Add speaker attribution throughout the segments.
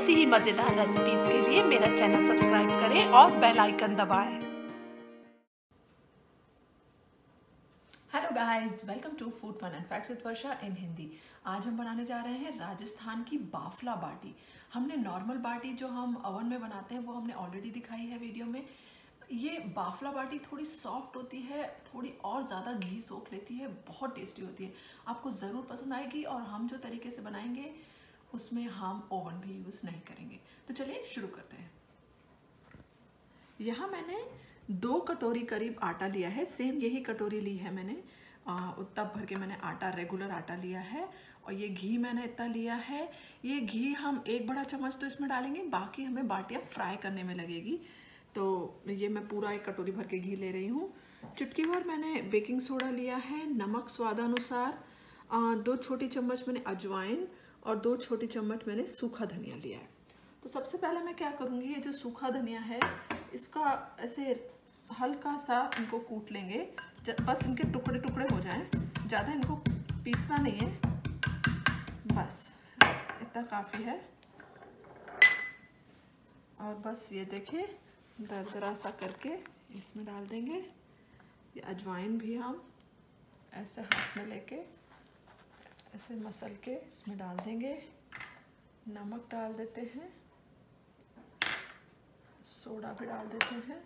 Speaker 1: ऐसी ही मज़ेदार रेसिपीज़ के लिए मेरा चैनल सब्सक्राइब करें और बेल आइकन दबाएं।
Speaker 2: Hello guys, welcome to food fun and facts with Varsha in Hindi. आज हम बनाने जा रहे हैं राजस्थान की बाफला बाटी। हमने नॉर्मल बाटी जो हम ओवन में बनाते हैं वो हमने ऑलरेडी दिखाई है वीडियो में। ये बाफला बाटी थोड़ी सॉफ्ट होती है, थोड़ी और ज़्यादा घी सोख लेती है, बहुत टेस्टी होती है। आपको ज़रूर पसंद आएगी और हम जो तरीके से बनाएंगे उसमें हम ओवन भी यूज़ नहीं करेंगे। तो चलिए शुरू करते हैं। यहाँ मैंने 2 कटोरी करीब आटा लिया है, सेम यही कटोरी ली है मैंने, उतना भर के मैंने आटा, रेगुलर आटा लिया है। और ये घी मैंने इतना लिया है। ये घी हम 1 बड़ा चम्मच तो इसमें डालेंगे, बाकी हमें बाटियाँ फ्राई करने में लगेगी। तो ये मैं पूरा 1 कटोरी भर के घी ले रही हूँ। चुटकी भर मैंने बेकिंग सोडा लिया है, नमक स्वादानुसार, 2 छोटी चम्मच मैंने अजवाइन और 2 छोटी चम्मच मैंने सूखा धनिया लिया है। तो सबसे पहले मैं क्या करूँगी, ये जो सूखा धनिया है इसका ऐसे हल्का सा इनको कूट लेंगे, बस इनके टुकड़े टुकड़े हो जाएं, ज़्यादा इनको पीसना नहीं है, बस इतना काफ़ी है। और बस ये देखिए दरदरा सा करके इसमें डाल देंगे। ये अजवाइन भी हम ऐसे हाथ में लेके ऐसे मसल के इसमें डाल देंगे। नमक डाल देते हैं, सोडा भी डाल देते हैं।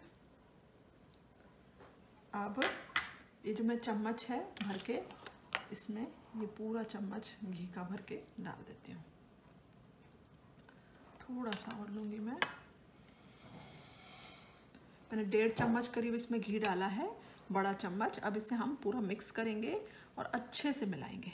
Speaker 2: अब ये जो मैं चम्मच है भर के इसमें ये पूरा चम्मच घी का भर के डाल देती हूँ। थोड़ा सा और लूँगी मैंने 1.5 चम्मच करीब इसमें घी डाला है, बड़ा चम्मच। अब इसे हम पूरा मिक्स करेंगे और अच्छे से मिलाएंगे।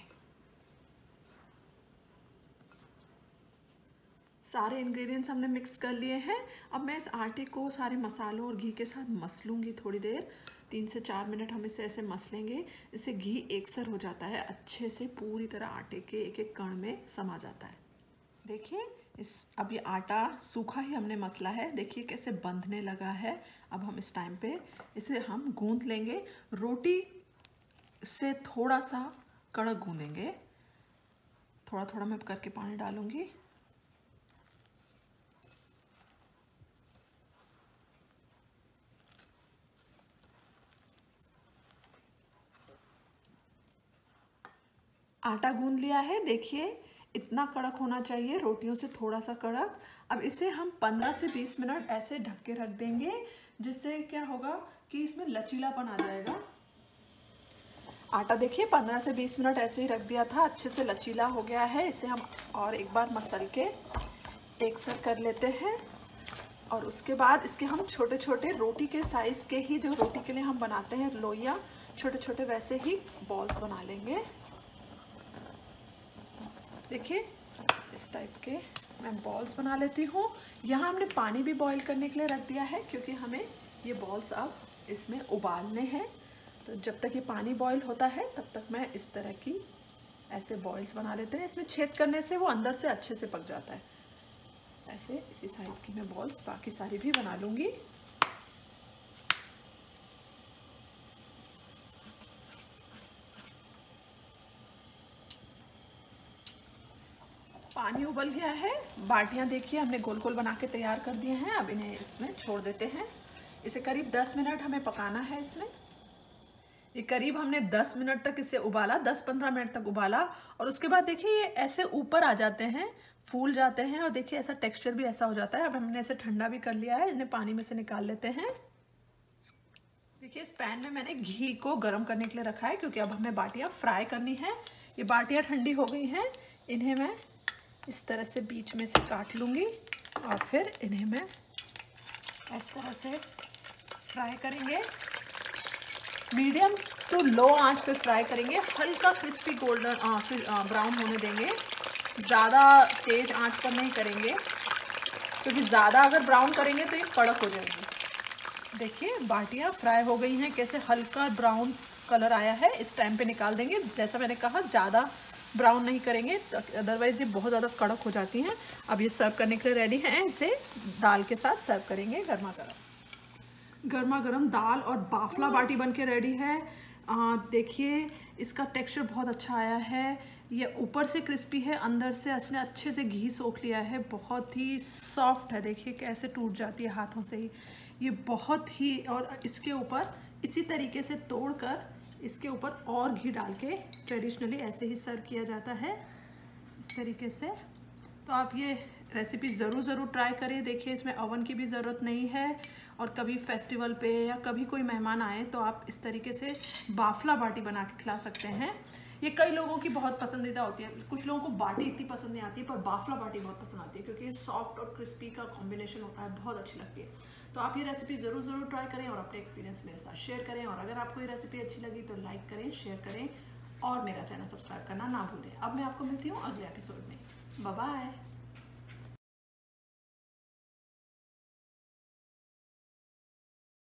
Speaker 2: सारे इंग्रेडिएंट्स हमने मिक्स कर लिए हैं। अब मैं इस आटे को सारे मसालों और घी के साथ मस लूँगी थोड़ी देर, 3 से 4 मिनट हम इसे ऐसे मस लेंगे। इससे घी एकसर हो जाता है, अच्छे से पूरी तरह आटे के एक एक कण में समा जाता है। देखिए अब ये आटा सूखा ही हमने मसला है, देखिए कैसे बंधने लगा है। अब हम इस टाइम पे इसे हम गूंथ लेंगे, रोटी से थोड़ा सा कड़क गूंदेंगे। थोड़ा थोड़ा मैं करके पानी डालूंगी। आटा गूंद लिया है, देखिए इतना कड़क होना चाहिए, रोटियों से थोड़ा सा कड़क। अब इसे हम 15 से 20 मिनट ऐसे ढक के रख देंगे, जिससे क्या होगा कि इसमें लचीलापन आ जाएगा। आटा देखिए 15 से 20 मिनट ऐसे ही रख दिया था, अच्छे से लचीला हो गया है। इसे हम और एक बार मसल के एक साथ कर लेते हैं। और उसके बाद इसके हम छोटे छोटे रोटी के साइज़ के ही, जो रोटी के लिए हम बनाते हैं लोइयाँ, छोटे छोटे वैसे ही बॉल्स बना लेंगे। देखिए इस टाइप के मैं बॉल्स बना लेती हूँ। यहाँ हमने पानी भी बॉईल करने के लिए रख दिया है, क्योंकि हमें ये बॉल्स अब इसमें उबालने हैं। तो जब तक ये पानी बॉईल होता है तब तक मैं इस तरह की ऐसे बॉल्स बना लेते हैं। इसमें छेद करने से वो अंदर से अच्छे से पक जाता है। ऐसे इसी साइज़ की मैं बॉल्स बाकी सारी भी बना लूँगी। पानी उबल गया है, बाटियाँ देखिए हमने गोल गोल बना के तैयार कर दिए हैं। अब इन्हें इसमें छोड़ देते हैं। इसे करीब 10 मिनट हमें पकाना है। इसमें ये करीब हमने 10 मिनट तक इसे उबाला, 10-15 मिनट तक उबाला। और उसके बाद देखिए ये ऐसे ऊपर आ जाते हैं, फूल जाते हैं, और देखिए ऐसा टेक्सचर भी ऐसा हो जाता है। अब हमने इसे ठंडा भी कर लिया है, इन्हें पानी में से निकाल लेते हैं। देखिए इस पैन में मैंने घी को गर्म करने के लिए रखा है, क्योंकि अब हमें बाटियाँ फ्राई करनी है। ये बाटियाँ ठंडी हो गई हैं, इन्हें मैं इस तरह से बीच में से काट लूँगी और फिर इन्हें मैं इस तरह से फ्राई करेंगे। मीडियम टू लो आंच पे फ्राई करेंगे, हल्का क्रिस्पी गोल्डन फिर ब्राउन होने देंगे। ज़्यादा तेज़ आंच पर नहीं करेंगे, क्योंकि ज़्यादा अगर ब्राउन करेंगे तो ये कड़क हो जाएगी। देखिए बाटियाँ फ्राई हो गई हैं, कैसे हल्का ब्राउन कलर आया है। इस टाइम पे निकाल देंगे। जैसा मैंने कहा ज़्यादा ब्राउन नहीं करेंगे, अदरवाइज़ ये बहुत ज़्यादा कड़क हो जाती हैं। अब ये सर्व करने के लिए रेडी हैं। इसे दाल के साथ सर्व करेंगे गर्मा गर्म। गर्मा गर्म दाल और बाफला बाटी बन के रेडी है। देखिए इसका टेक्सचर बहुत अच्छा आया है, ये ऊपर से क्रिस्पी है, अंदर से इसने अच्छे से घी सोख लिया है, बहुत ही सॉफ्ट है। देखिए कैसे टूट जाती है हाथों से ही ये, बहुत ही। और इसके ऊपर इसी तरीके से तोड़कर इसके ऊपर और घी डाल के ट्रेडिशनली ऐसे ही सर्व किया जाता है, इस तरीके से। तो आप ये रेसिपी ज़रूर ट्राई करें। देखिए इसमें ओवन की भी ज़रूरत नहीं है, और कभी फेस्टिवल पे या कभी कोई मेहमान आए तो आप इस तरीके से बाफला बाटी बना के खिला सकते हैं। ये कई लोगों की बहुत पसंदीदा होती है। कुछ लोगों को बाटी इतनी पसंद नहीं आती है, पर बाफला बाटी बहुत पसंद आती है, क्योंकि ये सॉफ्ट और क्रिस्पी का कॉम्बिनेशन होता है, बहुत अच्छी लगती है। तो आप ये रेसिपी ज़रूर ट्राई करें और अपने एक्सपीरियंस मेरे साथ शेयर करें। और अगर आपको ये रेसिपी अच्छी लगी तो लाइक करें, शेयर करें और मेरा चैनल सब्सक्राइब करना ना भूलें। अब मैं आपको मिलती हूँ अगले एपिसोड में। Bye bye.